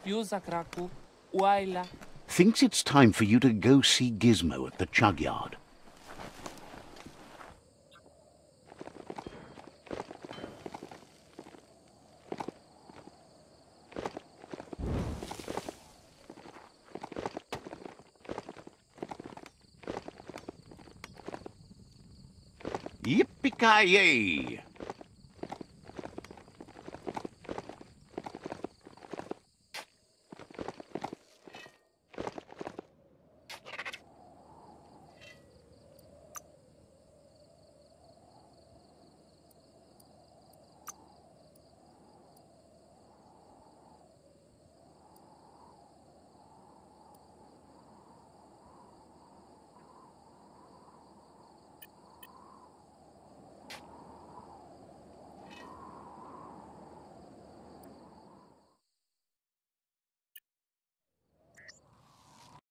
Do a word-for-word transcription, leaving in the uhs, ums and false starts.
Piusakraku, Waila. Thinks it's time for you to go see Gizmo at the chug yard. Yippee-ki-yay!